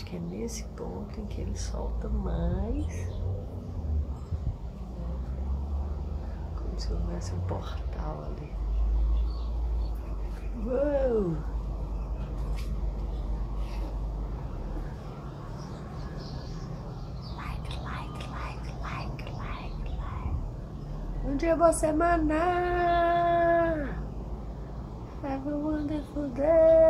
que é nesse ponto em que ele solta mais. Como se houvesse um portal ali. Uou! Onde é você, maná? Have a wonderful day.